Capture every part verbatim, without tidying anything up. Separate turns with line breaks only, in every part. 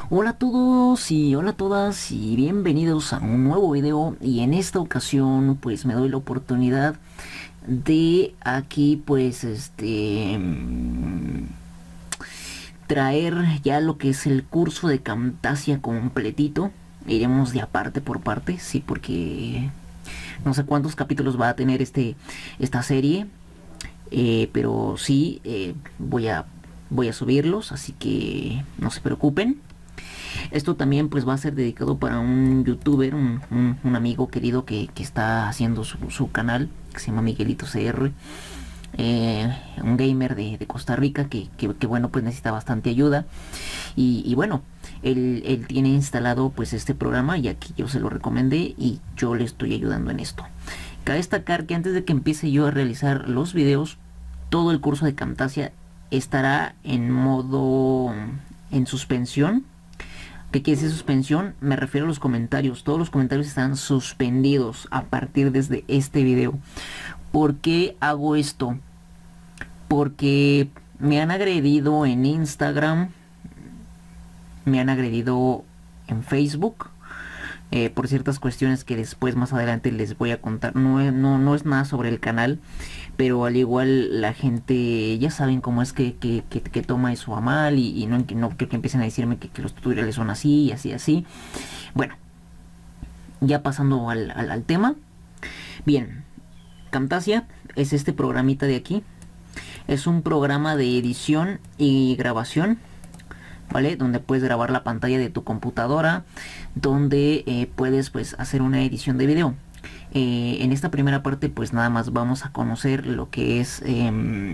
Hola a todos y hola a todas y bienvenidos a un nuevo video, y en esta ocasión pues me doy la oportunidad de aquí pues este mm, traer ya lo que es el curso de Camtasia completito. Iremos de aparte por parte, sí, porque no sé cuántos capítulos va a tener este esta serie, eh, pero sí, eh, voy a voy a subirlos, así que no se preocupen. Esto también pues va a ser dedicado para un youtuber, un, un, un amigo querido que, que está haciendo su, su canal, que se llama Miguelito C R. Eh, un gamer de, de Costa Rica que, que, que, bueno, pues necesita bastante ayuda. Y, y bueno, él, él tiene instalado pues este programa, y aquí yo se lo recomendé y yo le estoy ayudando en esto. Cabe destacar que antes de que empiece yo a realizar los videos, todo el curso de Camtasia estará en modo en suspensión. ¿Qué quiere decir suspensión? Me refiero a los comentarios. Todos los comentarios están suspendidos a partir desde este video. ¿Por qué hago esto? Porque me han agredido en Instagram, me han agredido en Facebook, eh, por ciertas cuestiones que después más adelante les voy a contar. No, no, no es nada sobre el canal, pero al igual la gente ya saben cómo es que, que, que, que toma eso a mal, y, y no, no creo que empiecen a decirme que, que los tutoriales son así, así, así. Bueno, ya pasando al, al, al tema. Bien, Camtasia es este programita de aquí. Es un programa de edición y grabación, ¿vale? Donde puedes grabar la pantalla de tu computadora, donde eh, puedes pues hacer una edición de video. Eh, en esta primera parte pues nada más vamos a conocer lo que es eh,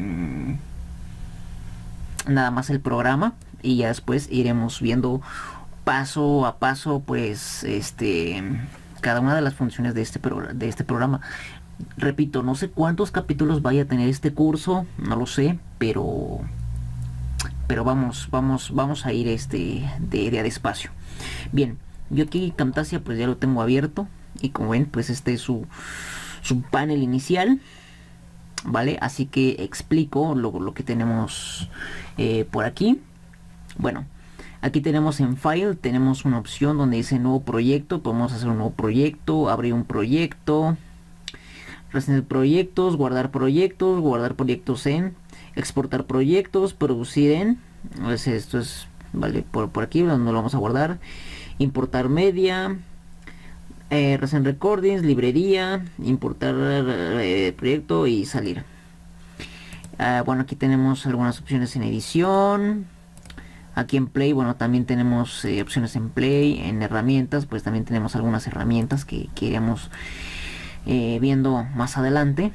nada más el programa, y ya después iremos viendo paso a paso pues este cada una de las funciones de este, de este programa. Repito, no sé cuántos capítulos vaya a tener este curso, no lo sé, pero pero vamos, vamos, vamos a ir este de, de a despacio. Bien, yo aquí Camtasia pues ya lo tengo abierto, y como ven pues este es su, su panel inicial, ¿vale? Así que explico lo, lo que tenemos eh, por aquí. Bueno, aquí tenemos en File, tenemos una opción donde dice nuevo proyecto. Podemos hacer un nuevo proyecto, abrir un proyecto, reseñar proyectos, guardar proyectos, guardar proyectos en, exportar proyectos, producir en, pues esto es, vale, por, por aquí donde lo vamos a guardar, importar media, eh, recent recordings, librería, importar eh, proyecto y salir. Uh, bueno, aquí tenemos algunas opciones en edición. Aquí en Play, bueno, también tenemos eh, opciones en Play. En herramientas, pues también tenemos algunas herramientas que, que iremos eh, viendo más adelante.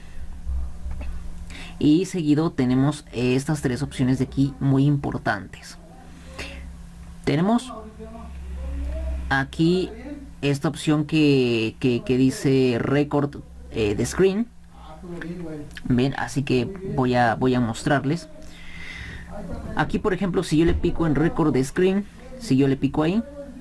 Y seguido tenemos estas tres opciones de aquí muy importantes. Tenemos aquí esta opción que, que, que dice Record eh, the Screen. Bien, así que voy a, voy a mostrarles. Aquí por ejemplo, si yo le pico en Record the Screen, si yo le pico ahí,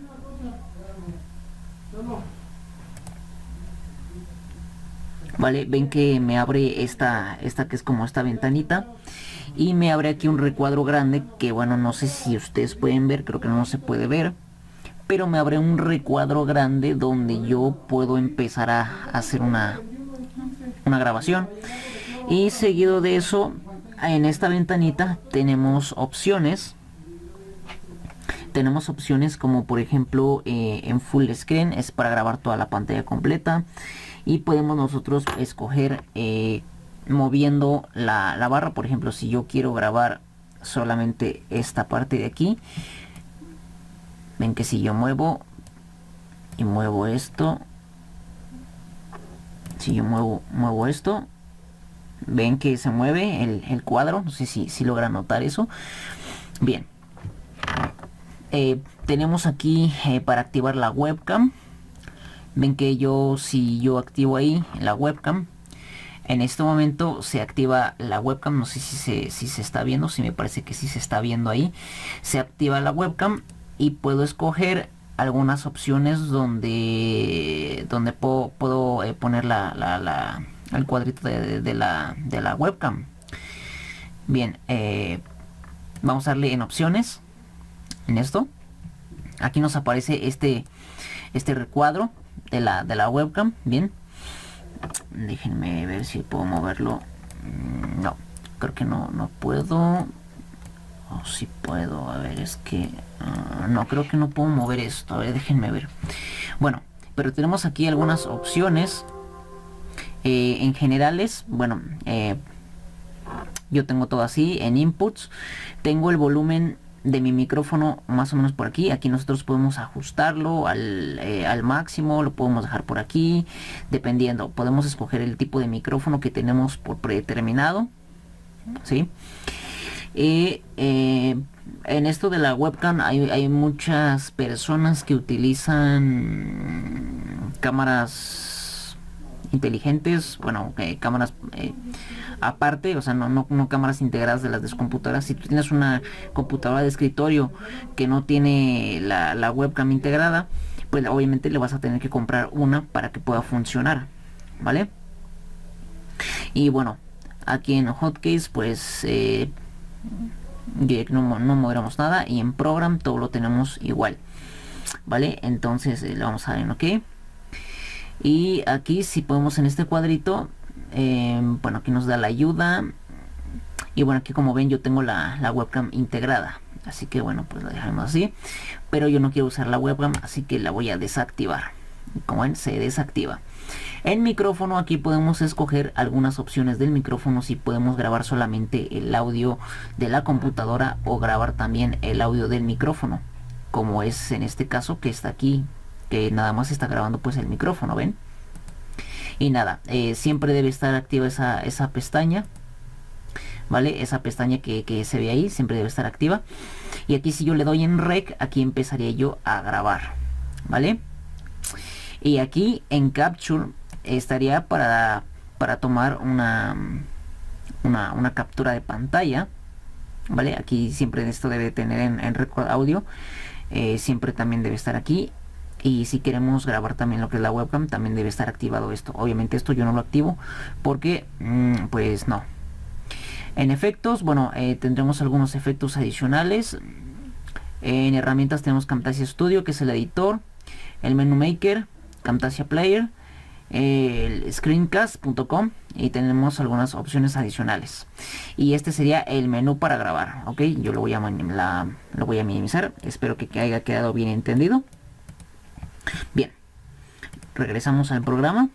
vale, ven que me abre esta, esta que es como esta ventanita, y me abre aquí un recuadro grande que, bueno, no sé si ustedes pueden ver, creo que no se puede ver, pero me abre un recuadro grande donde yo puedo empezar a hacer una, una grabación. Y seguido de eso, en esta ventanita tenemos opciones. Tenemos opciones como por ejemplo eh, en full screen, es para grabar toda la pantalla completa. Y podemos nosotros escoger eh, moviendo la, la barra. Por ejemplo, si yo quiero grabar solamente esta parte de aquí, ven que si yo muevo y muevo esto, si yo muevo, muevo esto, ven que se mueve el, el cuadro. No sé si, si logran notar eso. Bien, eh, tenemos aquí eh, para activar la webcam. Ven que yo, si yo activo ahí la webcam, en este momento se activa la webcam. No sé si se, si se está viendo, si me parece que sí se está viendo ahí. Se activa la webcam y puedo escoger algunas opciones donde donde puedo, puedo eh, poner la, la, la, el cuadrito de, de, la, de la webcam. Bien, eh, vamos a darle en opciones, en esto. aquí nos aparece este este recuadro de la de la webcam. Bien, déjenme ver si puedo moverlo. No, creo que no no puedo. O oh, si puedo, a ver, es que uh, no, creo que no puedo mover esto. A ver, déjenme ver. Bueno, pero tenemos aquí algunas opciones eh, en generales. Bueno, eh, yo tengo todo así en inputs. Tengo el volumen de mi micrófono más o menos por aquí. Aquí nosotros podemos ajustarlo al, eh, al máximo, lo podemos dejar por aquí, dependiendo. Podemos escoger el tipo de micrófono que tenemos por predeterminado, ¿sí? Y eh, en esto de la webcam hay, hay muchas personas que utilizan cámaras inteligentes, bueno, eh, cámaras eh, aparte, o sea, no, no, no cámaras integradas de las de computadoras. Si tú tienes una computadora de escritorio que no tiene la, la webcam integrada, pues obviamente le vas a tener que comprar una para que pueda funcionar, ¿vale? Y bueno, aquí en hotkeys pues eh, no, no moveremos nada, y en program todo lo tenemos igual, ¿vale? Entonces eh, le vamos a dar en OK. Y aquí si podemos en este cuadrito, eh, bueno, aquí nos da la ayuda. Y bueno, aquí como ven yo tengo la, la webcam integrada, así que bueno, pues la dejamos así. Pero yo no quiero usar la webcam, así que la voy a desactivar. Como ven, se desactiva. En micrófono aquí podemos escoger algunas opciones del micrófono, si podemos grabar solamente el audio de la computadora o grabar también el audio del micrófono, como es en este caso que está aquí, que nada más está grabando pues el micrófono, ¿ven? Y nada, eh, siempre debe estar activa esa, esa pestaña, ¿vale? Esa pestaña que, que se ve ahí siempre debe estar activa. Y aquí si yo le doy en rec, aquí empezaría yo a grabar, ¿vale? Y aquí en capture estaría para, para tomar una, una, una captura de pantalla, ¿vale? Aquí siempre esto debe tener en, en record audio, eh, siempre también debe estar aquí. Y si queremos grabar también lo que es la webcam, también debe estar activado esto. Obviamente esto yo no lo activo porque mmm, pues no. En efectos, bueno, eh, tendremos algunos efectos adicionales. En herramientas tenemos Camtasia Studio, que es el editor, el Menu Maker, Camtasia Player, el screencast punto com, y tenemos algunas opciones adicionales. Y este sería el menú para grabar, ok. Yo lo voy a, la, lo voy a minimizar. Espero que haya quedado bien entendido. Bien, regresamos al programa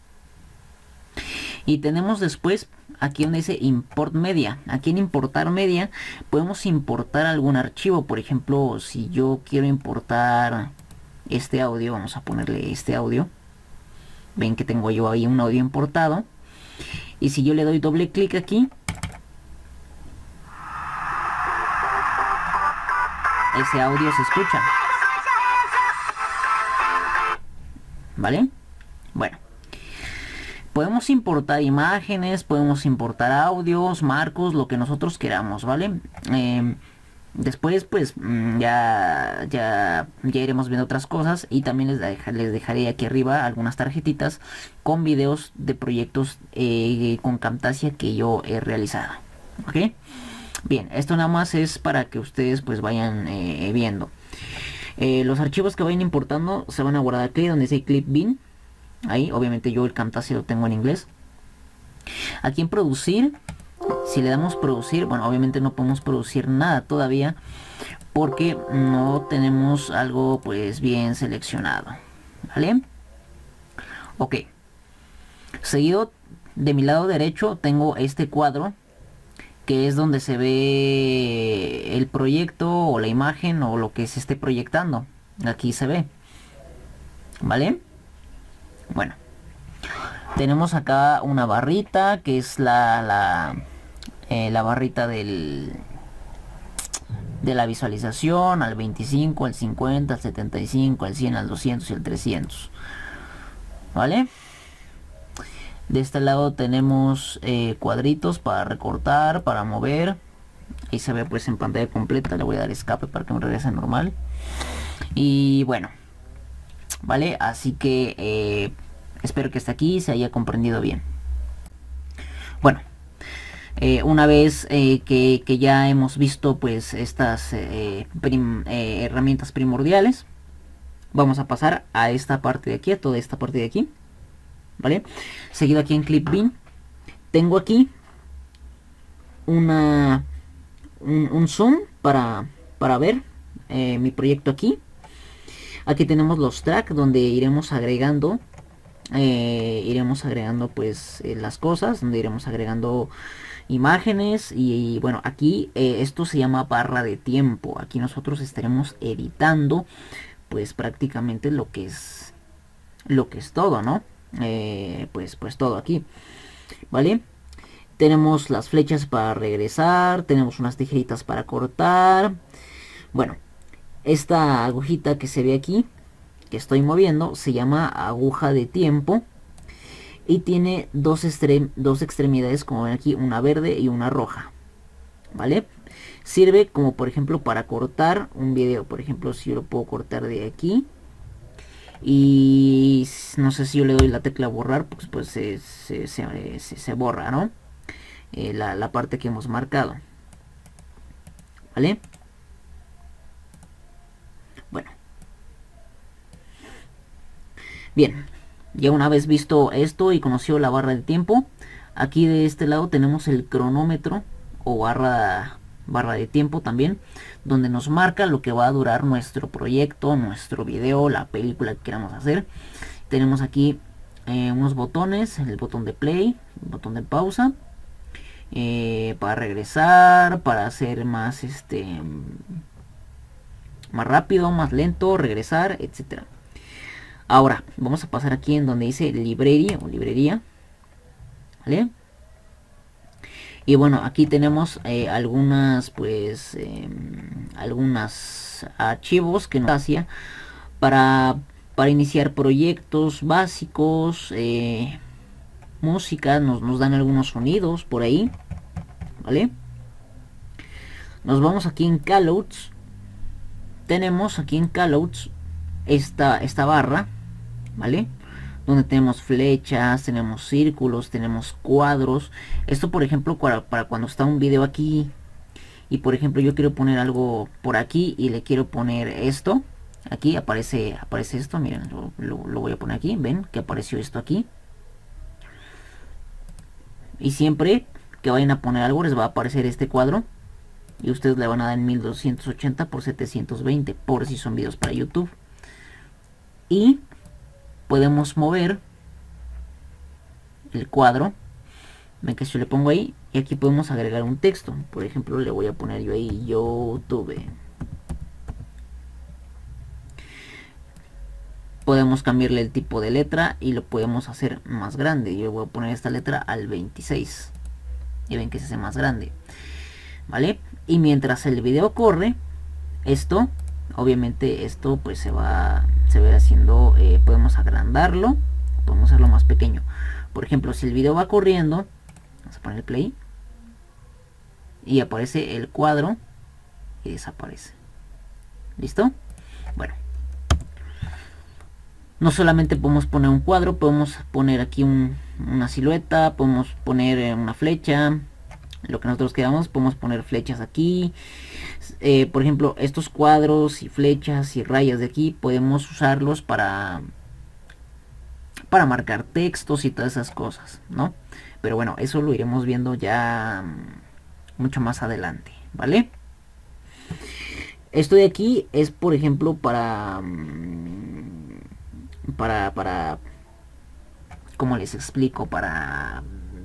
y tenemos después aquí donde dice import media. Aquí en importar media podemos importar algún archivo. Por ejemplo, si yo quiero importar este audio, vamos a ponerle este audio. Ven que tengo yo ahí un audio importado, y si yo le doy doble clic aquí, ese audio se escucha, ¿vale? Bueno, podemos importar imágenes, podemos importar audios, marcos, lo que nosotros queramos, ¿vale? Eh, después pues ya, ya, ya iremos viendo otras cosas, y también les, deja, les dejaré aquí arriba algunas tarjetitas con videos de proyectos eh, con Camtasia que yo he realizado, ¿ok? Bien, esto nada más es para que ustedes pues vayan eh, viendo. Eh, los archivos que vayan importando se van a guardar aquí donde dice clip bin. Ahí, obviamente yo el Camtasia lo tengo en inglés. Aquí en producir, si le damos producir, bueno, obviamente no podemos producir nada todavía porque no tenemos algo pues bien seleccionado, ¿vale? Ok. Seguido, de mi lado derecho tengo este cuadro, que es donde se ve el proyecto o la imagen o lo que se esté proyectando. Aquí se ve, ¿vale? Bueno, tenemos acá una barrita que es la la, eh, la barrita del de la visualización al veinticinco, al cincuenta, al setenta y cinco, al cien, al doscientos y al trescientos, ¿vale? De este lado tenemos eh, cuadritos para recortar, para mover. Ahí se ve pues en pantalla completa. Le voy a dar escape para que me regrese normal. Y bueno, vale, así que eh, espero que hasta aquí se haya comprendido bien. Bueno, Eh, una vez eh, que, que ya hemos visto pues estas eh, prim, eh, herramientas primordiales, vamos a pasar a esta parte de aquí, a toda esta parte de aquí, ¿vale? Seguido aquí en Clip Bin, tengo aquí una un, un zoom para, para ver eh, mi proyecto aquí. Aquí tenemos los tracks donde iremos agregando eh, iremos agregando pues eh, las cosas, donde iremos agregando imágenes y, y bueno, aquí eh, esto se llama barra de tiempo. Aquí nosotros estaremos editando pues prácticamente lo que es lo que es todo, ¿no? Eh, pues pues todo aquí, ¿vale? Tenemos las flechas para regresar, tenemos unas tijeritas para cortar. Bueno, esta agujita que se ve aquí, que estoy moviendo, se llama aguja de tiempo. Y tiene dos, extrem dos extremidades, como ven aquí, una verde y una roja. ¿Vale? Sirve como por ejemplo para cortar un video. Por ejemplo, si yo lo puedo cortar de aquí. Y no sé si yo le doy la tecla borrar, pues, pues se, se, se, se, se borra, ¿no? Eh, la, la parte que hemos marcado. ¿Vale? Bueno. Bien. Ya una vez visto esto y conocido la barra de tiempo, aquí de este lado tenemos el cronómetro o barra, barra de tiempo también, donde nos marca lo que va a durar nuestro proyecto, nuestro video, la película que queramos hacer. Tenemos aquí eh, unos botones, el botón de play, el botón de pausa, eh, para regresar, para hacer más este más rápido, más lento, regresar, etcétera. Ahora vamos a pasar aquí en donde dice librería o librería, ¿vale? Y bueno, aquí tenemos eh, algunas pues eh, algunos archivos que nos hacía para para iniciar proyectos básicos, eh, música, nos, nos dan algunos sonidos por ahí, ¿vale? Nos vamos aquí en callouts. Tenemos aquí en callouts esta, esta barra, ¿vale? Donde tenemos flechas, tenemos círculos, tenemos cuadros. Esto por ejemplo para, para cuando está un video aquí y por ejemplo yo quiero poner algo por aquí y le quiero poner esto. Aquí aparece, aparece esto, miren, lo, lo, lo voy a poner aquí, ven que apareció esto aquí. Y siempre que vayan a poner algo les va a aparecer este cuadro. Y ustedes le van a dar en mil doscientos ochenta por setecientos veinte, por si son videos para YouTube. Y podemos mover el cuadro. Ven que si yo le pongo ahí, y aquí podemos agregar un texto. Por ejemplo, le voy a poner yo ahí YouTube. Podemos cambiarle el tipo de letra y lo podemos hacer más grande. Yo voy a poner esta letra al veintiséis. Y ven que se hace más grande, ¿vale? Y mientras el video corre, esto, obviamente esto pues se va, se va haciendo, eh, podemos agrandarlo, podemos hacerlo más pequeño. Por ejemplo, si el video va corriendo, vamos a poner play, y aparece el cuadro y desaparece. ¿Listo? Bueno. No solamente podemos poner un cuadro, podemos poner aquí un, una silueta, podemos poner una flecha, lo que nosotros queramos, podemos poner flechas aquí. Eh, por ejemplo, estos cuadros y flechas y rayas de aquí podemos usarlos para, para marcar textos y todas esas cosas, ¿no? Pero bueno, eso lo iremos viendo ya mucho más adelante, ¿vale? Esto de aquí es, por ejemplo, para... para, para, ¿cómo les explico? Para,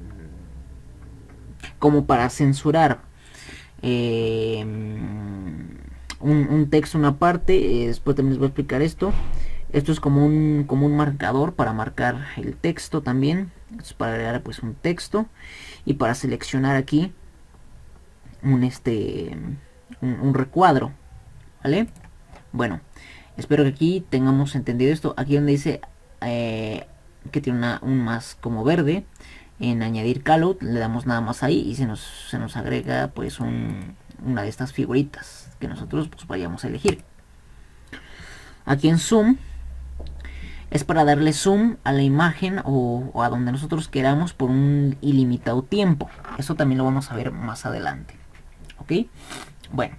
como para censurar eh, un, un texto, una parte. Eh, después también les voy a explicar esto. Esto es como un, como un marcador para marcar el texto también. Esto es para agregar pues un texto y para seleccionar aquí un este un, un recuadro, ¿vale? Bueno, espero que aquí tengamos entendido esto. Aquí donde dice eh, que tiene una, un más como verde, en añadir callout, le damos nada más ahí y se nos, se nos agrega pues un, una de estas figuritas que nosotros pues vayamos a elegir. Aquí en zoom es para darle zoom a la imagen o, o a donde nosotros queramos por un ilimitado tiempo. Eso también lo vamos a ver más adelante. ¿Ok? Bueno.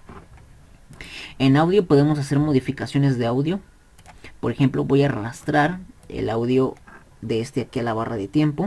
En audio podemos hacer modificaciones de audio. Por ejemplo, voy a arrastrar el audio de este aquí a la barra de tiempo.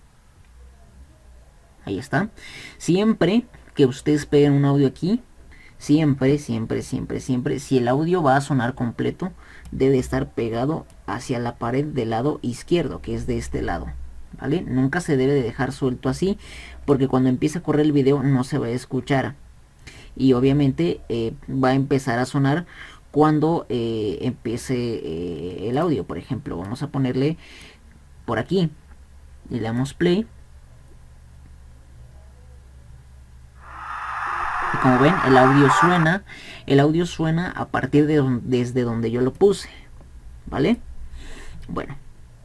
Ahí está. Siempre que ustedes peguen un audio aquí, siempre, siempre, siempre, siempre, si el audio va a sonar completo, debe estar pegado hacia la pared del lado izquierdo, que es de este lado, ¿vale? Nunca se debe de dejar suelto así, porque cuando empiece a correr el video no se va a escuchar. Y obviamente eh, va a empezar a sonar cuando eh, empiece eh, el audio. Por ejemplo, vamos a ponerle por aquí y le damos play. Y como ven, el audio suena, el audio suena a partir de donde, desde donde yo lo puse, ¿vale? Bueno,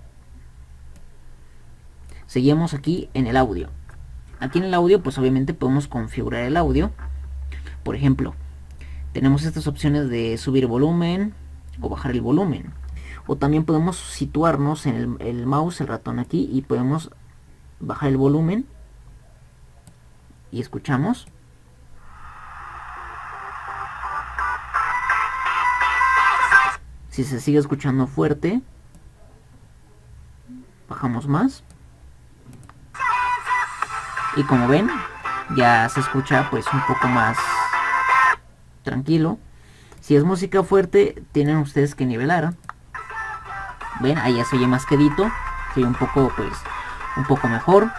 seguimos aquí en el audio. Aquí en el audio, pues obviamente podemos configurar el audio. Por ejemplo, tenemos estas opciones de subir volumen o bajar el volumen. O también podemos situarnos en el, el mouse, el ratón aquí, y podemos bajar el volumen y escuchamos. Si se sigue escuchando fuerte, bajamos más. Y como ven, ya se escucha pues un poco más tranquilo. Si es música fuerte, tienen ustedes que nivelar. Ven, ahí ya se oye más quedito, se oye un poco pues un poco mejor.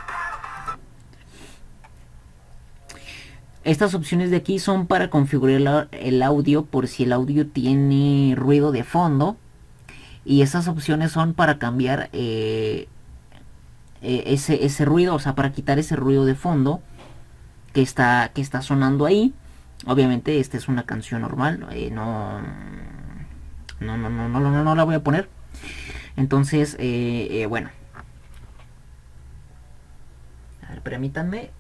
Estas opciones de aquí son para configurar el audio por si el audio tiene ruido de fondo. Y esas opciones son para cambiar eh, eh, ese, ese ruido, o sea, para quitar ese ruido de fondo que está, que está sonando ahí. Obviamente esta es una canción normal, eh, no, no, no, no, no, no, no la voy a poner. Entonces, eh, eh, bueno. A ver, permítanme.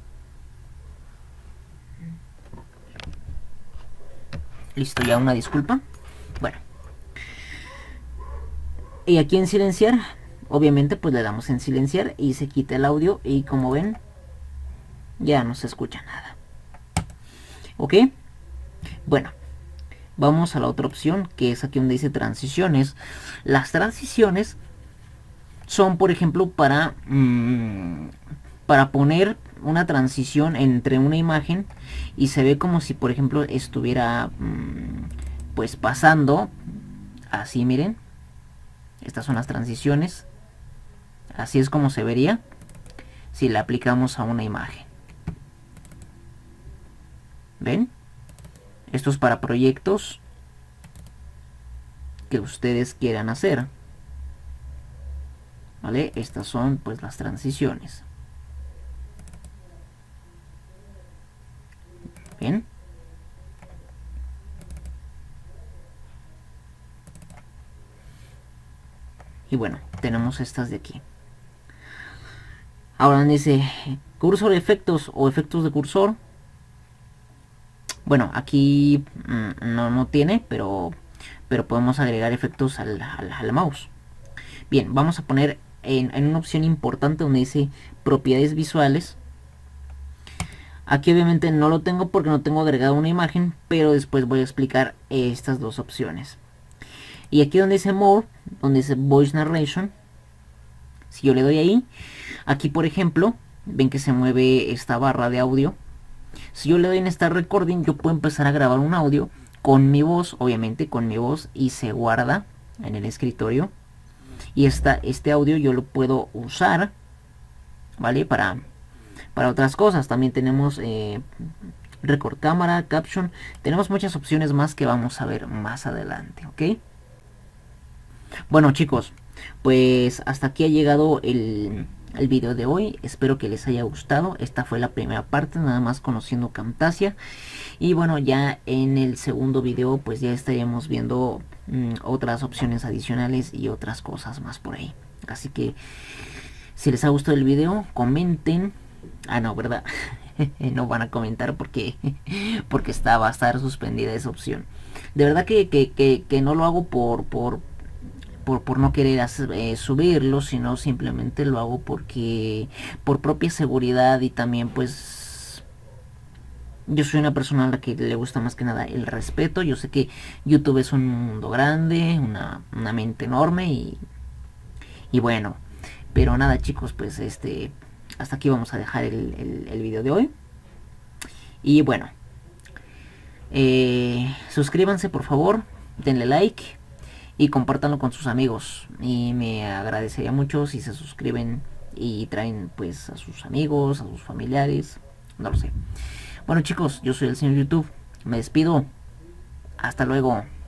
Listo, ya una disculpa. Bueno. Y aquí en silenciar, obviamente pues le damos en silenciar y se quita el audio. Y como ven, ya no se escucha nada. ¿Ok? Bueno, vamos a la otra opción, que es aquí donde dice transiciones. Las transiciones son, por ejemplo, para, mmm, para poner una transición entre una imagen y se ve como si, por ejemplo, estuviera mmm, pues pasando así, miren. Estas son las transiciones. Así es como se vería si la aplicamos a una imagen. ¿Ven? Esto es para proyectos que ustedes quieran hacer. ¿Vale? Estas son pues las transiciones. ¿Bien? Y bueno, tenemos estas de aquí. Ahora dice cursor efectos o efectos de cursor. Bueno, aquí mmm, no, no tiene, pero, pero podemos agregar efectos al, al, al mouse. Bien, vamos a poner en, en una opción importante donde dice propiedades visuales. Aquí obviamente no lo tengo porque no tengo agregado una imagen, pero después voy a explicar estas dos opciones. Y aquí donde dice More, donde dice Voice Narration, si yo le doy ahí, aquí por ejemplo, ven que se mueve esta barra de audio. Si yo le doy en Start Recording, yo puedo empezar a grabar un audio con mi voz, obviamente con mi voz, y se guarda en el escritorio. Y esta, este audio yo lo puedo usar, ¿vale? Para, para otras cosas. También tenemos eh, Record Cámara, Caption. Tenemos muchas opciones más que vamos a ver más adelante, ¿ok? Bueno chicos, pues hasta aquí ha llegado el, el video de hoy. Espero que les haya gustado. Esta fue la primera parte, nada más conociendo Camtasia. Y bueno, ya en el segundo video pues ya estaríamos viendo mmm, otras opciones adicionales y otras cosas más por ahí. Así que si les ha gustado el video, comenten. Ah no, ¿verdad? No van a comentar porque porque está, va a estar suspendida esa opción. De verdad que, que, que, que no lo hago por... por por, por no querer hacer, eh, subirlo, sino simplemente lo hago porque por propia seguridad y también pues yo soy una persona a la que le gusta más que nada el respeto. Yo sé que YouTube es un mundo grande, una, una mente enorme y, y bueno, pero nada chicos, pues este, hasta aquí vamos a dejar el, el, el video de hoy. Y bueno, eh, suscríbanse por favor, denle like y compártanlo con sus amigos. Y me agradecería mucho si se suscriben y traen pues a sus amigos, a sus familiares, no lo sé. Bueno chicos, yo soy el señor YouTube, me despido, hasta luego.